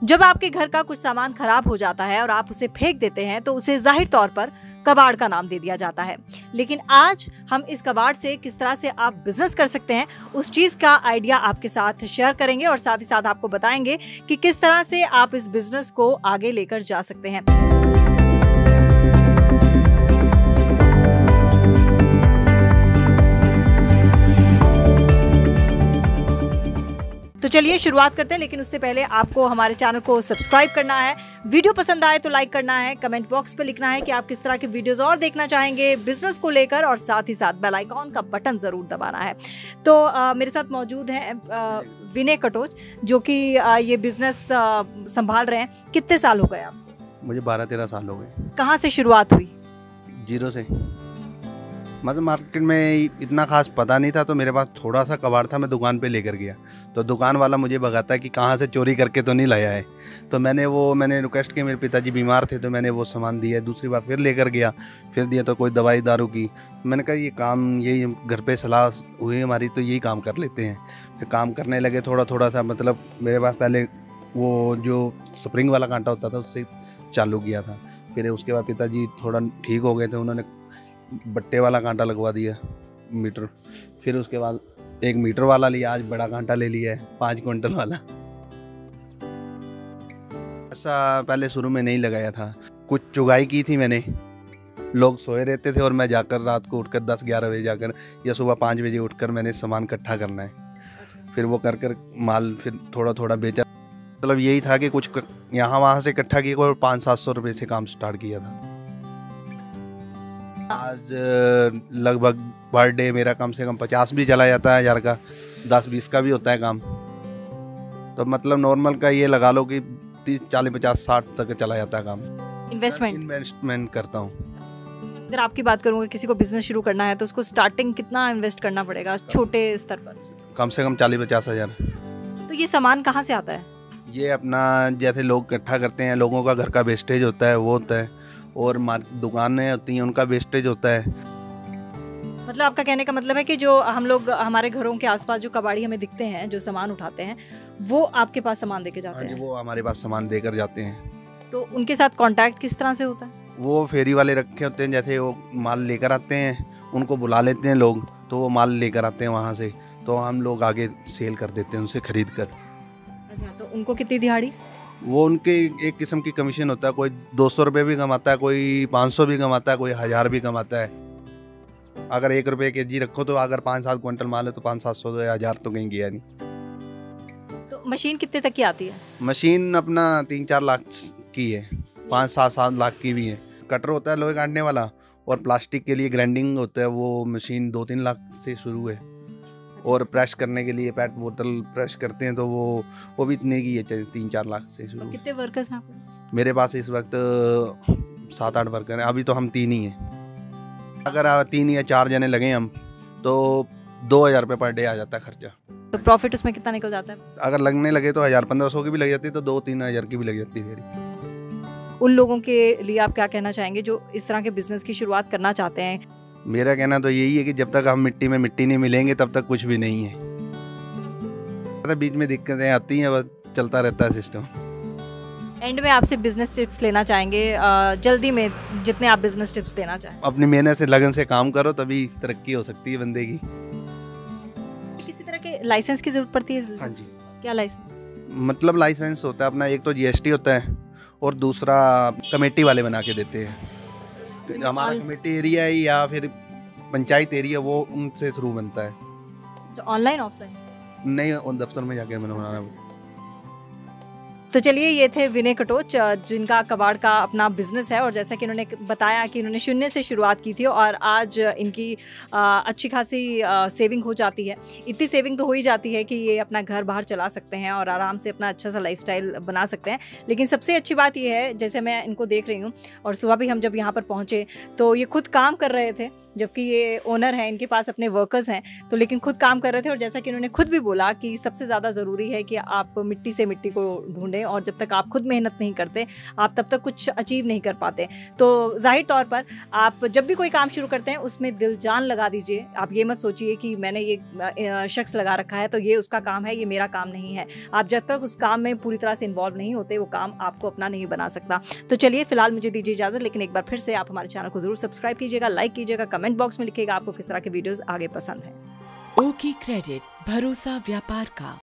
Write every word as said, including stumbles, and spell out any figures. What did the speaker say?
जब आपके घर का कुछ सामान खराब हो जाता है और आप उसे फेंक देते हैं तो उसे जाहिर तौर पर कबाड़ का नाम दे दिया जाता है। लेकिन आज हम इस कबाड़ से किस तरह से आप बिजनेस कर सकते हैं उस चीज़ का आइडिया आपके साथ शेयर करेंगे और साथ ही साथ आपको बताएंगे कि किस तरह से आप इस बिजनेस को आगे लेकर जा सकते हैं। तो चलिए शुरुआत करते हैं, लेकिन उससे पहले आपको हमारे चैनल को सब्सक्राइब करना है, वीडियो पसंद आए तो लाइक करना है, कमेंट बॉक्स पे लिखना है कि आप किस तरह के वीडियोस और देखना चाहेंगे बिजनेस को लेकर, और साथ ही साथ बेल आइकॉन का बटन जरूर दबाना है। तो आ, मेरे साथ मौजूद हैं विनय कटोच, जो कि आ, ये बिजनेस संभाल रहे हैं। कितने साल हो गए आपको? मुझे बारह तेरह साल हो गए। कहाँ से शुरुआत हुई? जीरो से। मतलब मार्केट में इतना खास पता नहीं था, तो मेरे पास थोड़ा सा कबाड़ था, मैं दुकान पे लेकर गया तो दुकान वाला मुझे भगाता कि कहाँ से चोरी करके तो नहीं लाया है। तो मैंने वो मैंने रिक्वेस्ट की, मेरे पिताजी बीमार थे तो मैंने वो सामान दिया। दूसरी बार फिर लेकर गया, फिर दिया तो कोई दवाई दारू की। मैंने कहा ये काम यही घर पे सलाह हुई हमारी तो यही काम कर लेते हैं। फिर काम करने लगे थोड़ा थोड़ा सा। मतलब मेरे पास पहले वो जो स्प्रिंग वाला कांटा होता था उससे चालू किया था। फिर उसके बाद पिताजी थोड़ा ठीक हो गए थे, उन्होंने बट्टे वाला कांटा लगवा दिया मीटर। फिर उसके बाद एक मीटर वाला लिया, आज बड़ा कांटा ले लिया है पाँच क्विंटल वाला। ऐसा पहले शुरू में नहीं लगाया था। कुछ चुगाई की थी मैंने, लोग सोए रहते थे और मैं जाकर रात को उठकर दस ग्यारह बजे जाकर या सुबह पाँच बजे उठकर मैंने सामान इकट्ठा करना है। फिर वो कर कर माल फिर थोड़ा थोड़ा बेचा। मतलब यही था कि कुछ यहाँ वहाँ से इकट्ठा किया और पाँच सात सौ रुपये से काम स्टार्ट किया था। आज लगभग पर डे मेरा कम से कम पचास भी चला जाता है हज़ार का, दस बीस का भी होता है काम। तो मतलब नॉर्मल का ये लगा लो कि तीस चालीस पचास साठ तक चला जाता है काम। इन्वेस्टमेंट इन्वेस्टमेंट करता हूँ। अगर आपकी बात करूँगा, किसी को बिजनेस शुरू करना है तो उसको स्टार्टिंग कितना इन्वेस्ट करना पड़ेगा छोटे स्तर पर? कम से कम चालीस पचास हज़ार। तो ये सामान कहाँ से आता है? ये अपना जैसे लोग इकट्ठा करते हैं, लोगों का घर का वेस्टेज होता है वो होता है, और दुकानें होती हैं उनका वेस्टेज होता है। मतलब आपका कहने का मतलब है कि जो हम लोग हमारे घरों के आसपास जो कबाड़ी हमें दिखते हैं, जो सामान उठाते हैं, वो आपके पास सामान देके जाते हैं? वो हमारे पास सामान देकर जाते हैं। तो उनके साथ कांटेक्ट किस तरह से होता है? वो फेरी वाले रखे होते हैं, जैसे वो माल लेकर आते हैं, उनको बुला लेते हैं लोग, तो वो माल लेकर आते हैं वहाँ से, तो हम लोग आगे सेल कर देते हैं उनसे खरीद कर। अच्छा, तो उनको कितनी दिहाड़ी? वो उनके एक किस्म की कमीशन होता है। कोई दो सौ रुपये भी कमाता है, कोई पाँच सौ भी कमाता है, कोई हज़ार भी कमाता है। अगर एक रुपये के जी रखो तो अगर पाँच सात क्विंटल माल है तो पाँच सात सौ या हज़ार तो कहीं गया नहीं। तो मशीन कितने तक की आती है? मशीन अपना तीन चार लाख की है, पाँच सात सात लाख की भी है। कटर होता है लोहे काटने वाला, और प्लास्टिक के लिए ग्राइंडिंग होता है, वो मशीन दो तीन लाख से शुरू है। और प्रेस करने के लिए पेट बोतल प्रेस करते हैं तो वो वो भी इतने की है, तीन चार लाख से शुरू। कितने वर्कर्स हैं आपके? मेरे पास इस वक्त सात आठ वर्कर हैं। अभी तो हम तीन ही हैं। अगर तीन या चार जने लगे हम तो दो हज़ार रुपये पर डे आ जाता है खर्चा। तो प्रॉफिट उसमें कितना निकल जाता है? अगर लगने लगे तो हज़ार पंद्रह सौ की भी लग जाती है, तो दो तीन हज़ार की भी लग जाती है। उन लोगों के लिए आप क्या कहना चाहेंगे जो इस तरह के बिजनेस की शुरुआत करना चाहते हैं? मेरा कहना तो यही है कि जब तक हम मिट्टी में मिट्टी नहीं मिलेंगे तब तक कुछ भी नहीं है। तो बीच में दिक्कतें आती हैं, बस चलता रहता है सिस्टम। एंड में आपसे बिजनेस टिप्स लेना चाहेंगे, जल्दी में जितने आप बिजनेस टिप्स देना चाहें। अपनी मेहनत से लगन से काम करो, तभी तरक्की हो सकती है बंदे की। किसी तरह के लाइसेंस की जरूरत पड़ती है इस बिजनेस? हाँ जी। क्या लाइसेंस? मतलब लाइसेंस होता है अपना, एक तो जीएसटी होता है और दूसरा कमेटी वाले बना के देते हैं। हमारा कमेटी एरिया है या फिर पंचायत एरिया, वो उनसे थ्रू बनता है। Online offline? नहीं, उन दफ्तर में जाके मैंने बनाना। तो चलिए, ये थे विनय कटोच, जिनका कबाड़ का अपना बिजनेस है, और जैसा कि इन्होंने बताया कि इन्होंने शून्य से शुरुआत की थी और आज इनकी अच्छी खासी सेविंग हो जाती है। इतनी सेविंग तो हो ही जाती है कि ये अपना घर बाहर चला सकते हैं और आराम से अपना अच्छा सा लाइफस्टाइल बना सकते हैं। लेकिन सबसे अच्छी बात ये है, जैसे मैं इनको देख रही हूँ और सुबह भी हम जब यहाँ पर पहुँचे तो ये खुद काम कर रहे थे जबकि ये ओनर हैं, इनके पास अपने वर्कर्स हैं, तो लेकिन खुद काम कर रहे थे। और जैसा कि उन्होंने खुद भी बोला कि सबसे ज़्यादा ज़रूरी है कि आप मिट्टी से मिट्टी को ढूंढें, और जब तक आप खुद मेहनत नहीं करते आप तब तक कुछ अचीव नहीं कर पाते। तो जाहिर तौर पर आप जब भी कोई काम शुरू करते हैं उसमें दिल जान लगा दीजिए। आप ये मत सोचिए कि मैंने ये शख्स लगा रखा है तो ये उसका काम है, ये मेरा काम नहीं है। आप जब तक उस काम में पूरी तरह से इन्वॉल्व नहीं होते वो काम आपको अपना नहीं बना सकता। तो चलिए फिलहाल मुझे दीजिए इजाज़त, लेकिन एक बार फिर से आप हमारे चैनल को जरूर सब्सक्राइब कीजिएगा, लाइक कीजिएगा, कमेंट बॉक्स में लिखिएगा आपको किस तरह के वीडियोस आगे पसंद हैं। ओके क्रेडिट, भरोसा व्यापार का।